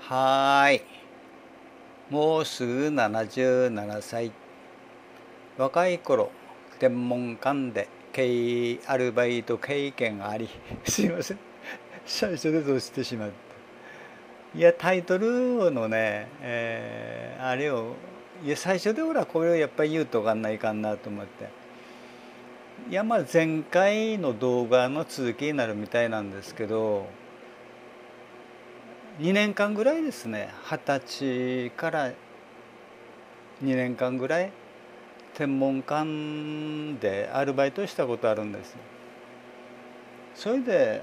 はーい。もうすぐ77歳。若い頃、天文館でアルバイト経験があり、すいません。最初でどうしてしまった。いや、タイトルのね、あれを、いや、最初でほら、これをやっぱり言うとかんないかんなと思って。いや、まあ前回の動画の続きになるみたいなんですけど、2年間ぐらいですね、20歳から2年間ぐらい天文館でアルバイトしたことあるんですよ。それで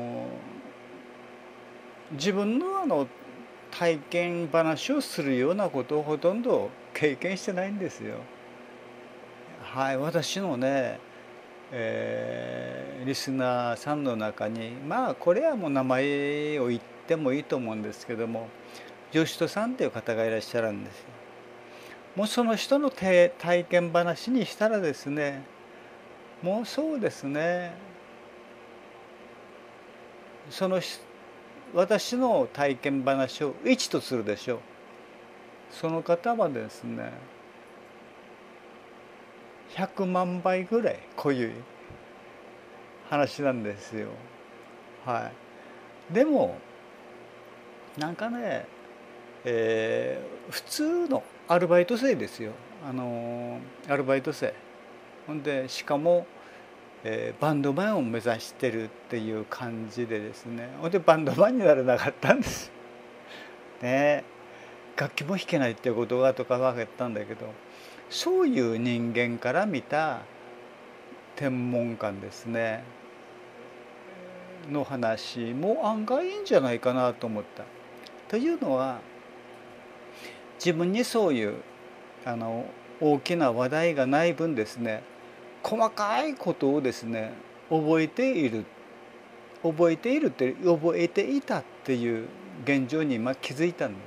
自分の体験話をするようなことをほとんど経験してないんですよ。はい、私のね、リスナーさんの中にまあこれはもう名前を言ってもいいと思うんですけども、吉人さんっていう方がいらっしゃるんですよ。もうその人の体験話にしたらですね、もうそうですね、その私の体験話を1とするでしょう。その方はですね、100万倍ぐらい濃い話なんですよ。はい。でもなんかね、普通のアルバイト生ですよ。アルバイト生。ほんでしかも、バンドマンを目指してるっていう感じでですね。ほんでバンドマンになれなかったんです。ね。楽器も弾けないっていうことがとか分かったんだけど、そういう人間から見た天文観ですねの話も案外いいんじゃないかなと思った。というのは、自分にそういうあの大きな話題がない分ですね、細かいことをですね覚えている覚えているって覚えていたっていう現状に今気づいたんです。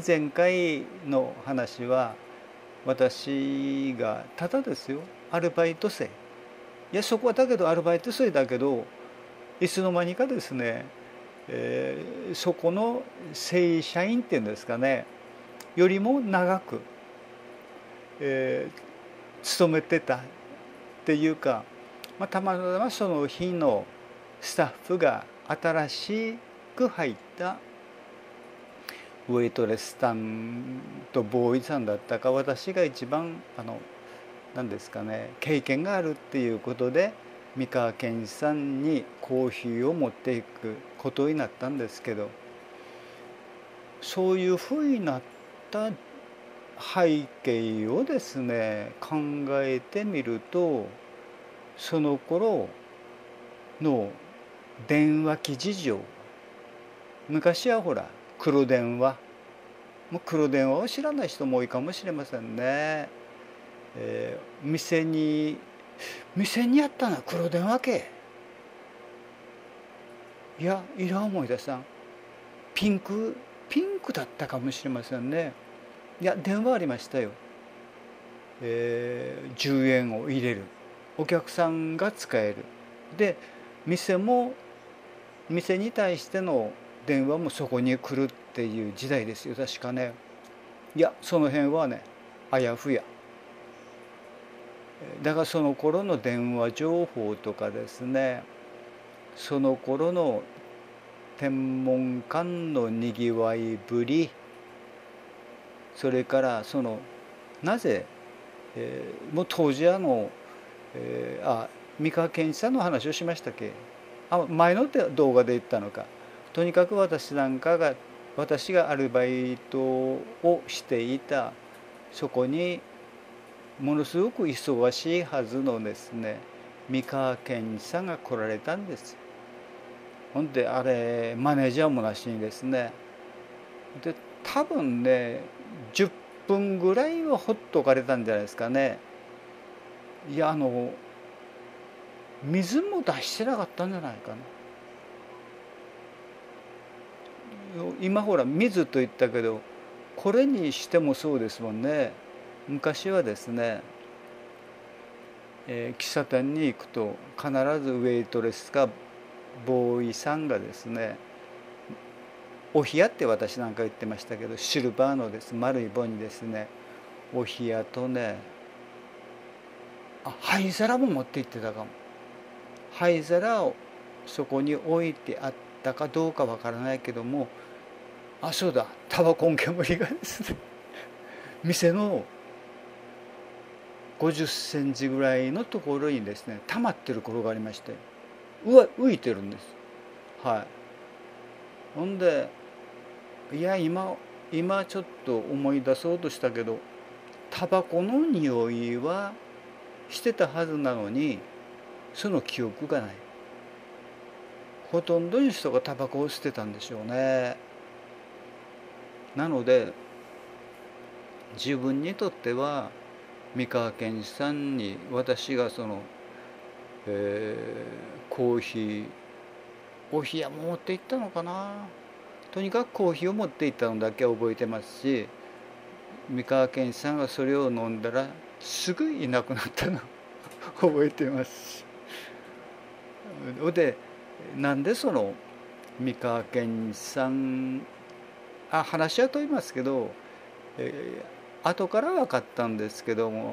で前回の話は、私がただですよ、アルバイト生、いやそこはだけどアルバイト生だけど、いつの間にかですね、そこの正社員っていうんですかね、よりも長く、勤めてたっていうか、たまたまその日のスタッフが新しく入ったウェイトレスさんとボーイさんだったか、私が一番何ですかね、経験があるっていうことで三河健一さんにコーヒーを持っていくことになったんですけど、そういうふうになった背景をですね考えてみると、その頃の電話機事情、昔はほら黒電話、もう黒電話を知らない人も多いかもしれませんね。店にあったのは黒電話系。いや、今思い出したん、ピンクピンクだったかもしれませんね。いや、電話ありましたよ。10円を入れる、お客さんが使える、で店に対しての電話もそこに来るっていう時代ですよ、確かね。いや、その辺はね、あやふや。だからその頃の電話情報とかですね、その頃の天文館のにぎわいぶり、それからなぜ、もう当時三河健一さんの話をしましたっけ。前の動画で言ったのか。とにかく私がアルバイトをしていた、そこにものすごく忙しいはずのですね三河健一さんが来られたんです。ほんであれマネージャーもなしにですね、で多分ね10分ぐらいはほっとかれたんじゃないですかね。いや、水も出してなかったんじゃないかな。今ほら水と言ったけど、これにしてもそうですもんね。昔はですね、喫茶店に行くと必ずウェイトレスかボーイさんがですね、 お冷やって私なんか言ってましたけど、シルバーのです丸い棒にですね、お冷やとね、灰皿も持って行ってたかも。灰皿をそこに置いてあったかどうかわからないけども、そうだ、タバコの煙がですね店の50センチぐらいのところにですね溜まってる頃がありまして、浮いてるんです。はい。ほんで、いや今ちょっと思い出そうとしたけど、タバコの匂いはしてたはずなのにその記憶がない。ほとんどの人がタバコを捨てたんでしょうね。なので自分にとっては三河健一さんに私がコーヒーお冷やも持って行ったのかな。とにかくコーヒーを持って行ったのだけ覚えてますし、三河健一さんがそれを飲んだらすぐいなくなったの覚えてますし、でなんで三河健一さん話はと言いますけど、後から分かったんですけども、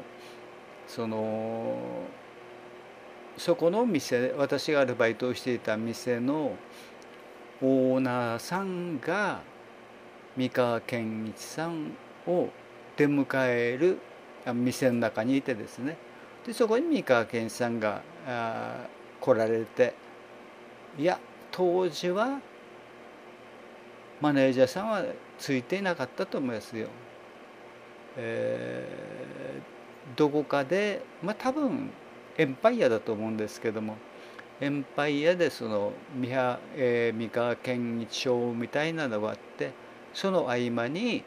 そこの店、私がアルバイトをしていた店のオーナーさんが三河健一さんを出迎える店の中にいてですね、でそこに三河健一さんが来られて、いや当時はマネージャーさんはついていなかったと思いますよ。どこかで多分エンパイアだと思うんですけども、エンパイアで三河健一賞みたいなのがあって、その合間に、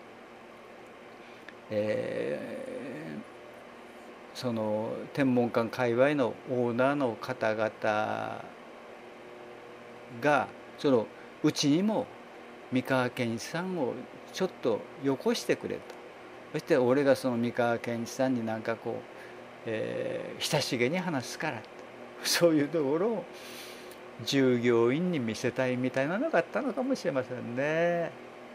その天文館界隈のオーナーの方々がうちにも三河健一さんをちょっとよこしてくれと。そして俺がその三河健一さんになんか親しげに話すからと、そういうところを従業員に見せたいみたいなのがあったのかもしれませんね。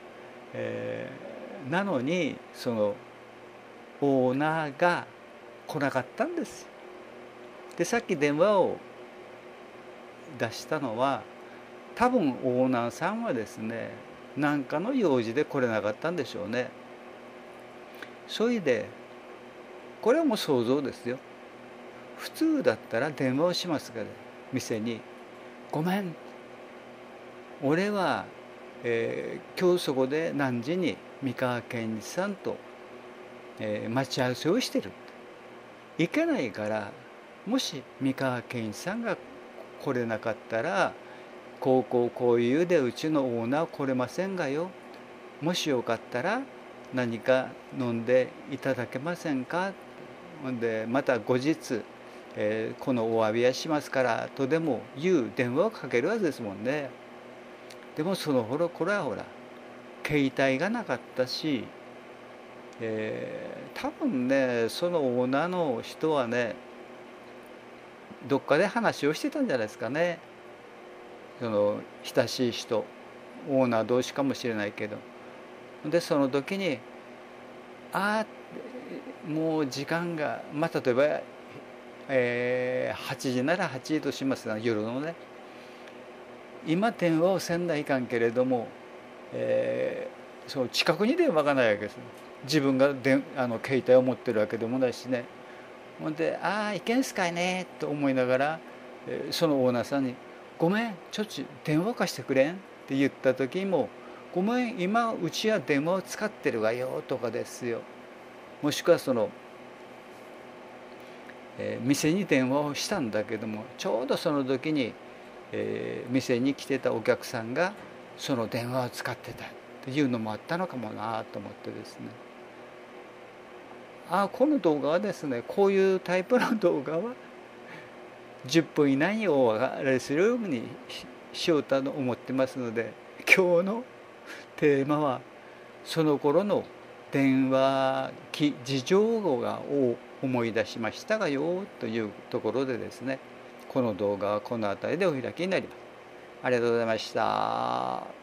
なのにオーナーが来なかったんです。でさっき電話を出したのは、多分オーナーさんはですね何かの用事で来れなかったんでしょうね。それでこれはもう想像ですよ。普通だったら電話をしますから、店に「ごめん、俺は、今日そこで何時に三河健一さんと、待ち合わせをしてる。行けないから、もし三河健一さんが来れなかったらこういうでうちのオーナー来れませんがよ、もしよかったら何か飲んでいただけませんか。でまた後日、このお詫びはしますからとでも言う電話をかけるわけですもんね。でもその頃これはほら携帯がなかったし、多分ねそのオーナーの人はねどっかで話をしてたんじゃないですかね。親しい人、オーナー同士かもしれないけど、でその時にもう時間が例えば、8時なら8時としますが、夜のね、今電話をせんないかんけれども、そう近くに電話がないわけです。自分が携帯を持ってるわけでもないしね。ほんでいけんすかいねと思いながら、そのオーナーさんに「ごめんちょっと電話貸してくれん」って言った時も「ごめん今うちは電話を使ってるわよ」とかですよ。もしくは店に電話をしたんだけども、ちょうどその時に、店に来てたお客さんがその電話を使ってたっていうのもあったのかもなと思ってですね、この動画はですね、こういうタイプの動画は10分以内にお別れするようにしようと思ってますので、今日のテーマはその頃の電話機事情を思い出しましたがよというところでですね、この動画はこの辺りでお開きになります。ありがとうございました。